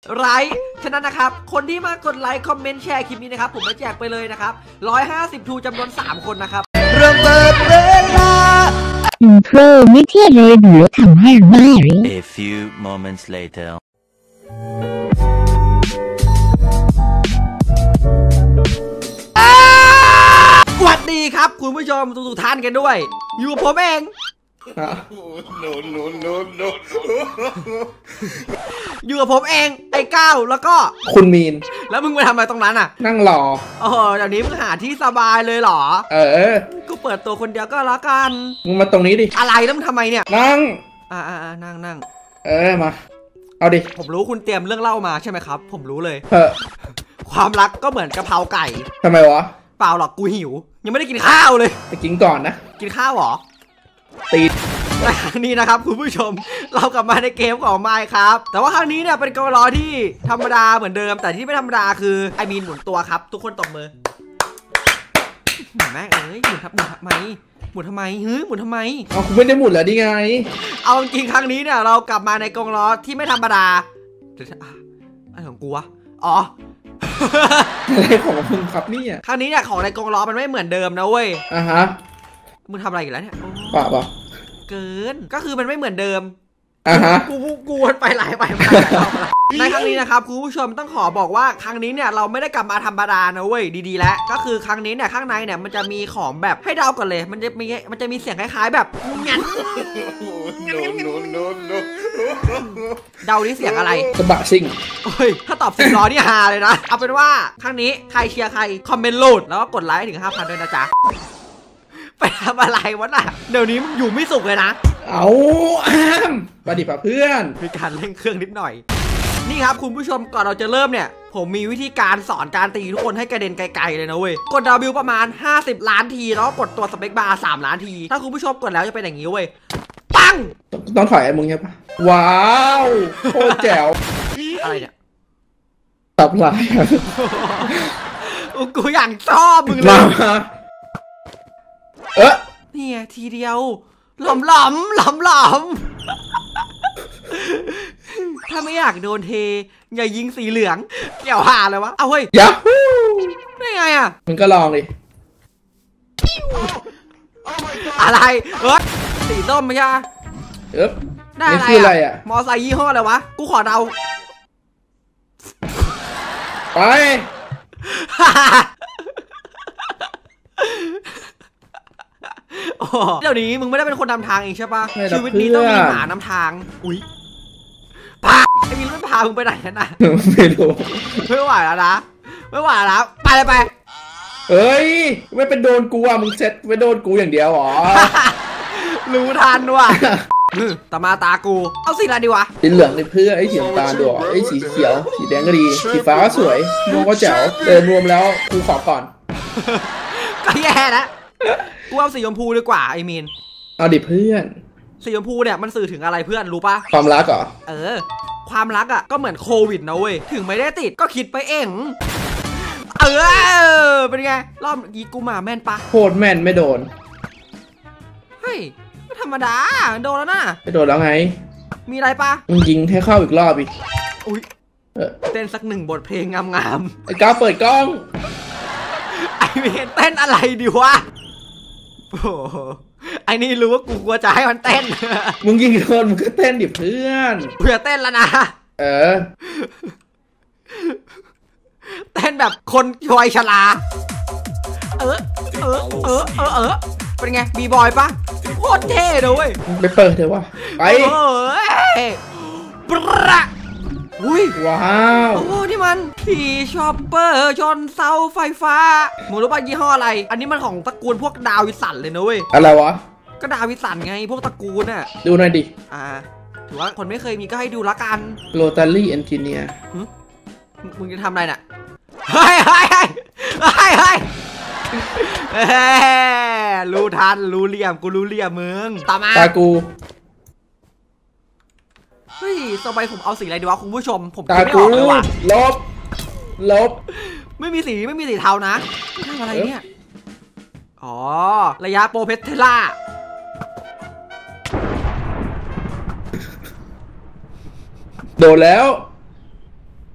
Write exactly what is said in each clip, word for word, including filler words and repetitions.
ไลค์ฉะนั้นนะครับคนที่มากดไลค์คอมเมนต์แชร์คลิปนี้นะครับผมจะแจกไปเลยนะครับหนึ่งร้อยห้าสิบทูจำนวนสามคนนะครับเริ่มเปิดเวลาอินโทรไม่เที่ยเลยหรือทำให้ไม่ A few moments later สวัสดีครับคุณผู้ชมทุกท่านกันด้วยอยู่กับผมเองอยู่กับผมเองไอ้ก้าวแล้วก็คุณมีนแล้วมึงไปทำอะไรตรงนั้นอ่ะนั่งรอโอ้โหเดี๋ยวนี้มึงหาที่สบายเลยเหรอเออกูเปิดตัวคนเดียวก็แล้วกันมึงมาตรงนี้ดิอะไรแล้วมึงทำไมเนี่ยนั่งอ่าอ่านั่งนั่งเออมาเอาดิผมรู้คุณเตรียมเรื่องเล่ามาใช่ไหมครับผมรู้เลยเออความรักก็เหมือนกะเพราไก่ทำไมวะเปล่าหรอกกูหิวยังไม่ได้กินข้าวเลยไปกินก่อนนะกินข้าวหรอตีในครั้งนี้นะครับคุณผู้ชมเรากลับมาในเกมของไมค์ครับแต่ว่าครั้งนี้เนี่ยเป็นกอลที่ธรรมดาเหมือนเดิมแต่ที่ไม่ธรรมดาคือไอมีนหมุนตัวครับทุกคนตบมือแม่งเอ้ยหมุนทับหมุนทำไมหมุนทำไมฮึหมุนทำไมเอาคุณไม่ได้หมุนแล้วดิไงเอาจริงครั้งนี้เนี่ยเรากลับมาในกองล้อที่ไม่ธรรมดาอะไรของกูวะอ๋ออะไรของมึงครับนี่อ่ะครั้งนี้เนี่ยของในกองล้อมันไม่เหมือนเดิมนะเว้ยอ่ะฮะมึงทำอะไรอีกแล้วเนี่ยป่าวป่ะเกินก็คือมันไม่เหมือนเดิมอ่ะฮะกูกูวนไปหลายไปมาในครั้งนี้นะครับคุณผู้ชมต้องขอบอกว่าครั้งนี้เนี่ยเราไม่ได้กลับมาธรรมดานะเว้ยดีๆแล้วก็คือครั้งนี้เนี่ยข้างในเนี่ยมันจะมีของแบบให้เดาก่อนเลยมันจะมีมันจะมีเสียงคล้ายๆแบบงั้นเดาดิเสียงอะไรกระบะซิ่งเฮ้ยถ้าตอบสิบล้อนี่ฮาเลยนะเอาเป็นว่าครั้งนี้ใครเชียร์ใครคอมเมนต์โหลดแล้วก็กดไลค์ถึงห้าพันด้วยนะจ๊ะไปทำอะไรวะน่ะเดี๋ยวนี้มึงอยู่ไม่สุขเลยนะเอาปฏิบัติเพื่อนมีการเร่งเครื่องนิดหน่อยนี่ครับคุณผู้ชมก่อนเราจะเริ่มเนี่ยผมมีวิธีการสอนการตีทุกคนให้กระเด็นไกลๆเลยนะเว้ยกด W ประมาณห้าสิบล้านทีแล้วกดตัวสเปคบาร์สามล้านทีถ้าคุณผู้ชมกดแล้วจะเป็นอย่างนี้เว้ยปังต้องถอยไอ้มึงใช่ปะว้าวโคตรแจ๋วอะไรเนี่ยตับหลายกูอย่างชอบมึงเลยเออนี่ไงทีเดียวหลอมหลอมหลอมหลอมถ้าไม่อยากโดนเทอย่ายิงสีเหลืองเกี่ยวหาเลยวะเอาเฮ้ยยาได้ไงอ่ะมึงก็ลองดิอะไรเออสีส้มไม่ใช่เออได้อะไรอ่ะมอไซค์ยี่ห้ออะไรวะกูขอเดาไปเดี๋ยวนี้มึงไม่ได้เป็นคนนำทางเองใช่ปะชีวิตนี้ต้องมีหมานำทางอุ้ยพาไอ้มีรถพามึงไปไหนนะไม่รู้ไม่ไหวแล้วนะไม่ไหวแล้วไปเลยไปเฮ้ยไม่เป็นโดนกูอ่ะมึงเซ็ตไว้โดนกูอย่างเดียวหรอรู้ทันว่ะตามาตากูเอาสีอะไรดีวะสีเหลืองในเพื่อไอ้สีตาดวไอ้สีเขียวสีแดงก็ดีสีฟ้าก็สวยม่วงก็แจ๋วเดินรวมแล้วกูขอก่อนก็แย่แล้วกูเอาสีชมพูดีกว่าไอ้มีนเอาดิเพื่อนสีชมพูเนี่ยมันสื่อถึงอะไรเพื่อนรู้ปะความรักเหรอเออความรักอ่ะก็เหมือนโควิดนะเว้ยถึงไม่ได้ติดก็คิดไปเองเออเป็นไงรอบนี้กูมาแม่นปะโคตรแม่นไม่โดนเฮ้ยไม่ธรรมดาโดนแล้วนะไม่โดนแล้วไงมีอะไรปะมึงยิงให้เข้าอีกรอบอีกอุ้ยเต้นสักหนึ่งบทเพลงงามๆไอ้ก้าวเปิดกล้องไอ้เมนเต้นอะไรดีวะโอ้ไอ้นี่รู้ว่ากูกลัวจะให้มันเต้นมึงยิงโดนมึงก็เต้นดิเพื่อนเพื่อเต้นแล้วนะเออเต้นแบบคนชอยชราเออเออเออเออเออเป็นไงบีบอยปะโคตรเท่เลยเว้ยไปเปิดเถอะวะไปเอ้ยปะอุ้ยว้าวโอ้นี่มันทีช็อปเปอร์ชนเสาไฟฟ้ามึงรู้ป่ะยี่ห้ออะไรอันนี้มันของตระกูลพวกดาวิสันเลยนะเว้ยอะไรวะก็ดาวิสันไงพวกตระกูลน่ะดูหน่อยดิอ่าถือว่าคนไม่เคยมีก็ให้ดูละกันโรตารี่เอนจิเนียร์มึงจะทำอะไรน่ะเฮ้ยเฮ้ยเฮ้ยเฮ้ยเฮ้ยรู้ทันรู้เหลี่ยมกูรู้เหลี่ยมมึงตามมาตากูเฮ้ยต่อไปผมเอาสีอะไรดีวะคุณผู้ชมผมตากูลบลบไม่มีสีไม่มีสีเทานะทำอะไรเนี่ยอ๋อระยะโปรเพชเทล่าโดนแล้ว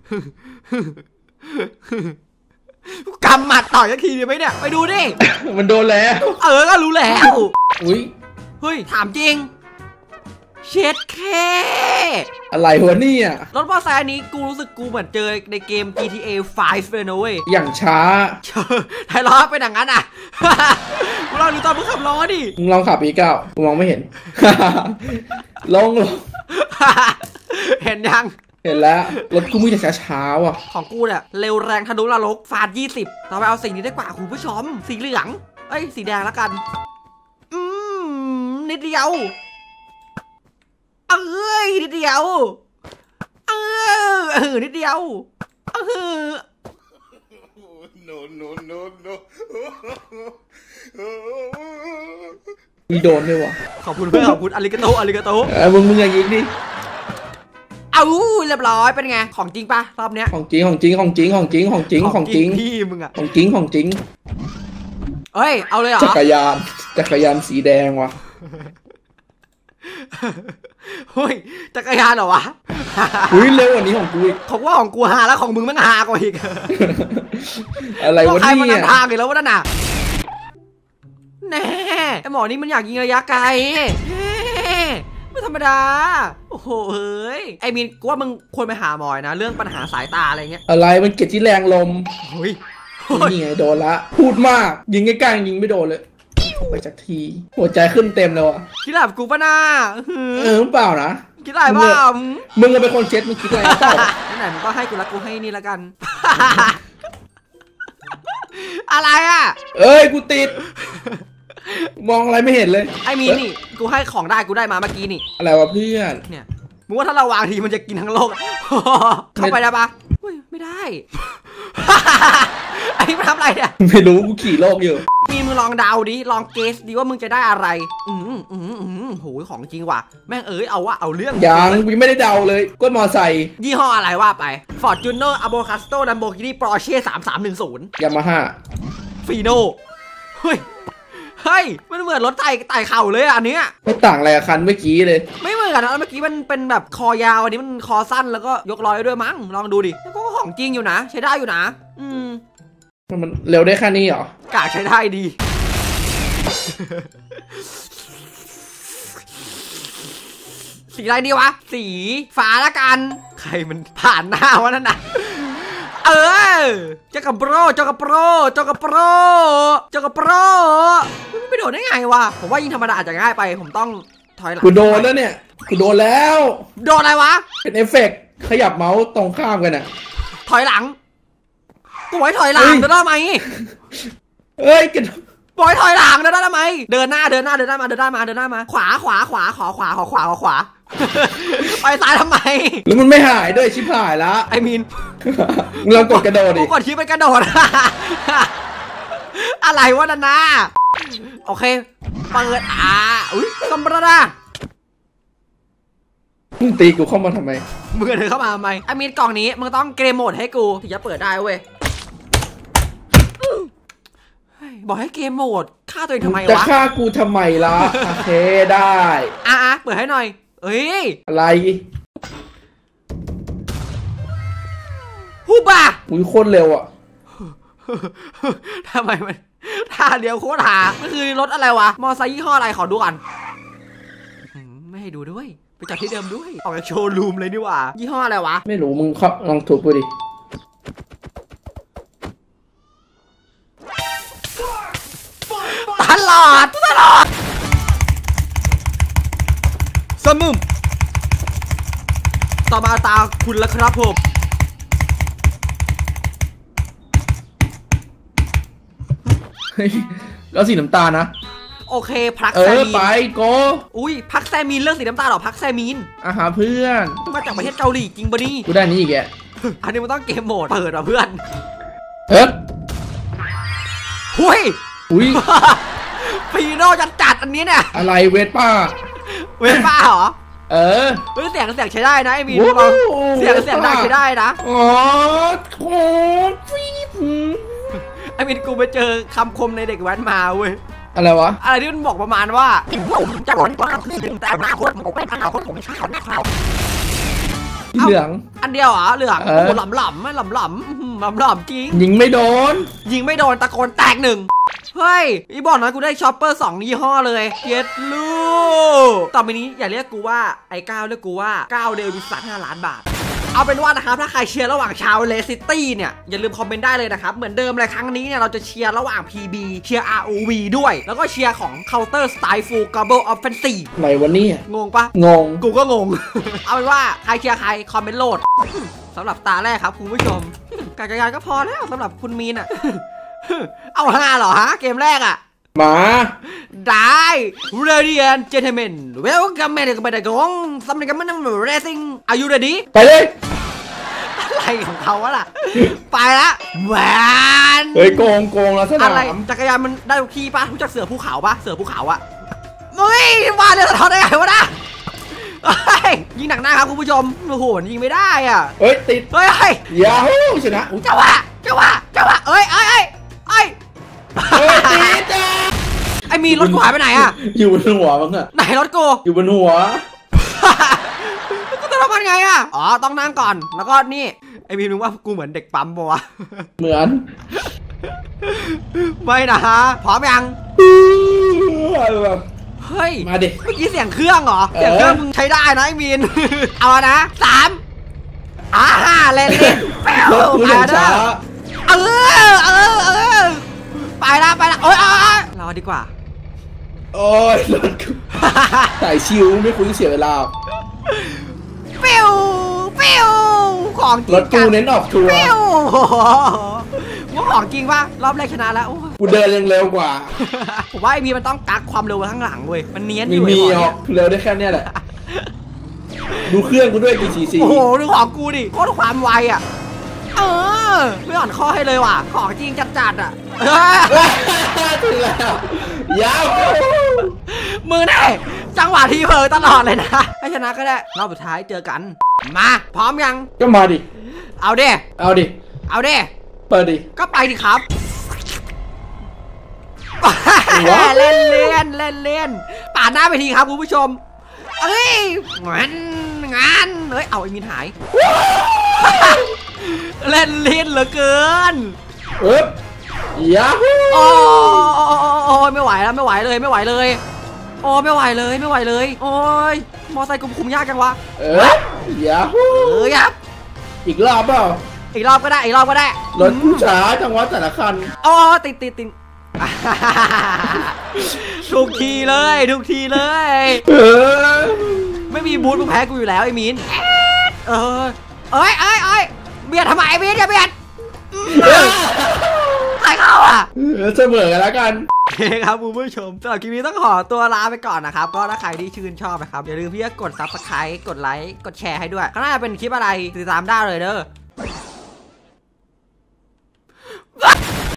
กำหมัดต่อยสักทีดีไหมเนี่ยไปดูดิมันโดนแล้วเออก็รู้แล้วอุ้ยเฮ้ยถามจริงเช็ดแค่อะไรวะเนี่ยรถมอเตอร์ไซค์อันนี้กูรู้สึกกูเหมือนเจอในเกม จี ที เอ ไฟว์เลยนะเว้ยอย่างช้าไทยล้อเป็นอย่างนั้นอ่ะ กูลองดูตอนมึงขับล้อดิมึงลองขับอีกเก้ากูมองไม่เห็น ลองลองเห็นยังเห็นแล้วรถกูมีแต่ช้าๆว่ะของกูเนี่ยเร็วแรงทะลุนรกฟาดยี่สิบต่อไปเอาสีนี้ได้กว่าคุณผู้ชมสีเหลืองเอ้ยสีแดงแล้วกันอืมนิดเดียวเอ้ยนิดเดียวเออเออนิดเดียวเออ No, no, no, no. มีโดนด้วยว่ะขอบคุณเพื่อนขอบคุณอาริกาโตอาริกาโตเออมึงมึงอย่ายิงดิเอาเรียบร้อยเป็นไงของจริงปะรอบเนี้ยของจริงของจริงของจริงของจริงของจริงของจริงพี่มึงอะของจริงของจริงเฮ้ยเอาเลยเหรอจักรยานจักรยานสีแดงว่ะเฮ้ยจักรยานเหรอวะอุ้ยเร็วกว่านี้ของกูอีกของว่าของกูหาแล้วของมึงมันหากว่าอีกอะไรวะใครมันเนี่ยนำทางอีกแล้ววะนั่นน่ะแน่ไอหมอนี่มันอยากยิงระยะไกลแน่ไม่ธรรมดาโอ้โหเฮ้ยไอมีนกูว่ามึงควรไปหาหมอนะเรื่องปัญหาสายตาอะไรเงี้ยอะไรมันเก็บที่แรงลมเฮ้ยนี่ไงโดนละพูดมากยิงใกล้ๆยิงไม่โดนเลยไปจากทีหัวใจขึ้นเต็มแล้วอ่ะคิดแบบกูปะน่าเออเปล่านะคิดอะไรบ้างมึงก็เป็นคนเช็ดมึงคิดอะไรเปล่าไหนมึงก็ให้กูละกูให้นี่ละกัน อะไรอ่ะเอ้ยกูติด มองอะไรไม่เห็นเลยไอมีนี่กูให้ของได้กูได้มาเมื่อกี้นี่อะไรวะเพื่อนเนี่ยมึงว่าถ้าเราวางทีมันจะกินทั้งโลก เข้าไปได้ปะเฮ้ยไม่ได้ ไอ้มันทำอะไรเนี่ยไม่รู้กูขี่โลกอยู่มีมึงลองเดาดิลองเกสดิว่ามึงจะได้อะไร อืมอืมอืมโหยของจริงว่ะแม่งเอ้ยเอาวะเอาเรื่องยังกูไม่ได้เดาเลยก็มอไซค์ยี่ห้ออะไรว่าไป Fortuner Avocasto Lamborghini Porsche สามสามหนึ่งศูนย์ยามาฮ่าฟีโนเฮ้ยเฮ้ยมันเหมือนรถไต่ไต่เข่าเลยอ่ะอันเนี้ยไม่ต่างอะไรกับคันเมื่อกี้เลยไม่เหมือนกันนะเมื่อกี้มันเป็นแบบคอยาวอันนี้มันคอสั้นแล้วก็ยกร้อยด้วยมั้งลองดูดิก็ของจริงอยู่นะใช้ได้อยู่นะอืมมันเร็วได้แค่นี้เหรอกากใช้ได้ดี สีอะไรดีวะสีฟ้าละกันใครมันผ่านหน้าวะนั่นน่ะเออเจ้ากับโปรเจ้ากับโปรเจ้ากับโปรเจ้ากับโปรมันไม่โดนได้ไงวะผมว่ายิงธรรมดาอาจจะง่ายไปผมต้องถอยหลังกูโดนแล้วเนี่ยกูโดนแล้วโดนอะไรวะเป็นเอฟเฟกต์ขยับเมาส์ตรงข้ามกันอ่ะถอยหลังกูไว้ถอยหลังเฮ้ยเดินได้ไหมเอ้ยกันบอยถอยหลังเดินได้ไหมเดินหน้าเดินหน้าเดินหน้ามาเดินหน้ามาเดินหน้ามาขวาขวาขวาขวาขวาขวาขวาขวาขวา ไปซ้ายทำไมแล้วมันไม่หายด้วยชิบหายละไอมีนมึงลองกดกระโดดดิกูกดที่เป็นกระโดด อะไรวะนันนาโอเคเปิดอ่าอุ้ยกำปะดามึงตีกูเข้ามาทำไมมึงเดินเข้ามาทำไมไอมีนกล่องนี้มึงต้องเกมโหมดให้กูถึงจะเปิดได้เว้ยบอกให้เกมโหมดฆ่าตัวเองทำไมจะวะฆ่ากูทำไมล่ะ โอเคได้อ่ะเปิดให้หน่อยเอ้ยอะไรฮูบ้าอุ้ยโคตรเร็วอ่ะทำไมมันท่าเดียวโคตรหามันคือรถอะไรวะ มอไซค์ยี่ห้ออะไรขอดูกันอืมไม่ให้ดูด้วย ไปจอดที่เดิมด้วย ออกจากโชว์รูมเลยนี่หว่า ยี่ห้ออะไรวะไม่รู้มึงเขาลองถูกกูดิตลอดตลอดสมุมต่อมาตาคุณแล้วครับผมเฮ้ยแล้วสีน้ำตาลนะโอเคพักเอแซอมีไปนโกอุ้ยพักแซมีนเรื่องสีน้ำตาลหรอพักแซมีนอาหาเพื่อนมาจากประเทศเกาหลีจริงปะนี่กูได้นี่อีกแกอันนี้มันต้องเกมโหมดเปิดอ่ะเพื่อนเอ๊ะหุยอุ้ยฟีโน่จัดจัดอันนี้เนี่ยอะไรเวทป้าเว้นป้าเหรอเออเฮ้ยเสียงเสียงใช้ได้นะไอ้มีนโอ้โหลองเสียงเสียงได้ใช้ได้นะอ๋อโคตรฟีบไอ้มีนกูไปเจอคำคมในเด็กแว้นมาเว้ยอะไรวะอะไรที่มันบอกประมาณว่าผมจะหลอนกว่าแต่อนาคตผมไม่ทำอนาคตผมไม่ชอบนะครับเหลืองอันเดียวเหรอเหลืองเออโอ้โหหล่ำหล่ำหล่ำหล่ำหล่ำหล่ำจริงยิงไม่โดนยิงไม่โดนตะโกนแตกหนึ่งเฮ้ยอีบอกนะกูได้ช็อปเปอร์สองยี่ห้อเลยเย็ดลูกต่อไปนี้อย่าเรียกกูว่าไอ้ก้าวเรียกกูว่าก้าวเดวิสันห้าล้านบาทเอาเป็นว่านะครับถ้าใครเชียร์ระหว่างชาวเลสซิตี้เนี่ยอย่าลืมคอมเมนต์ได้เลยนะครับเหมือนเดิมเลยครั้งนี้เนี่ยเราจะเชียร์ระหว่าง พี บี เชียร์ อาร์ โอ วี ด้วยแล้วก็เชียร์ของ Counter Strike Full Global Offensive ไหนวันนี้งงปะงงกูก็งง เอาเป็นว่าใครเชียร์ใครคอมเมนต์โหลดสำหรับตาแรกครับคุณผู้ชมการจักรยานก็พอแล้วสำหรับคุณมีนอะ เอาห้าเหรอฮะเกมแรกอะหมาได้ Radiant Gentlemen Welcome to the Gong สำหรับกันมันนั่ง Racing Are you ready ไปเลยอะไรของเขาวะล่ะ ไปละแหวนเฮ้ยโกงโกงแล้วสนาอะไรมจักรยานมันได้ทุกที่ปะรู้จักเสือภูเขาปะเสือภูเขาอะเฮ้ยมาเดี๋ยวสะท้อนได้ไงวะนะเฮ้ยยิงหนักหน้าครับคุณผู้ชมโอ้โหยิงไม่ได้อ่ะเฮ้ยติดเฮ้ยเฮ้ยยาฮูชนะอุ๊ยเจ้าวะเจ้าวะเจ้าวะเอ้ยเอ้ยเอ้ยเอ้ยเฮ้ยติดจ้าไอ้มีรถกูหายไปไหนอะอยู่บนหัวมั้งอะไหนรถกูอยู่บนหัวกูจะทำมันไงอะอ๋อต้องนั่งก่อนแล้วก็นี่ไอ้มีนึกว่ากูเหมือนเด็กปั๊มปะวะเหมือนไม่นะพร้อมยังแบบเฮ้ยมาดิเมื่อกี้เสียงเครื่องเหรอเออเสียงเครื่องมึงใช้ได้นะไอ้มีน เอาอะนะสามอ่าห้าเล่นเล่นแป๊วรถกูไปอย่างแล้วช้าเออเออเออไปละไปละโอ๊ยรอดีกว่าโอ้ยรถกูสายชิวไม่คุยเสียเวลาฟิวฟิวของจริงรถกูเน้นออกทัวร์ฟิวว่าของจริงป่ะรอบแรกชนะแล้วกูเดินยังเร็วกว่าผมว่าไอพีมันต้องกักความเร็วไว้ข้างหลังเว้ยมันเนียนอมียู่มีไอ้อหมอกเร็วได้แค่เนี้ยแหละ ดูเครื่องกูด้วยกี่ซีซีโอ้โหดูของกูดิโคตรความไวอ่ะเออไม่อ่อนข้อให้เลยว่ะของจริงจัดๆอ่ะถึงแล้วยาวมือแน่จังหวะทีเผลอตลอดเลยนะให้ชนะก็ได้รอบสุดท้ายเจอกันมาพร้อมยังก็มาดิเอาเด้เอาดิเอาเด้เปิดดิก็ไปดิครับ เล่นเล่นเล่นเล่นป่าดหน้าไปทีครับคุณผู้ชมเอ้ยงานงานเฮ้ยเอาไอ้มินหาย เล่นเล่นเหลือเกินเอ๊บยาฮูโอ้โอ้ไม่ไหวแล้วไม่ไหวเลยไม่ไหวเลย โอ้ไม่ไหวเลยไม่ไหวเลย โอ้ยมอไซค์คุมคุมยากจังวะเอ๊บยาฮูเออครับอีกรอบเปล่าอีกรอบก็ได้อีกรอบก็ได้รถผู้ช้าจังหวะแต่ละคันโอ้ติดติดติด ทุกทีเลยทุกทีเลยเออไม่มีบูธมึงแพ้กูอยู่แล้วไอ้มีนเออเอ้ยเอ้ยเอ้ยเบียดทำไมไอ้มีนอย่าเบียดใครเข้าอ่ะเออเสมอกันแล้วกันโอเคครับคุณผู้ชมสำหรับคลิปนี้ต้องขอตัวลาไปก่อนนะครับก็ถ้าใครที่ชื่นชอบนะครับอย่าลืมพี่จะกดซับสไครต์กดไลค์กดแชร์ให้ด้วยข้างหน้าเป็นคลิปอะไรติดตามได้เลยเด้อ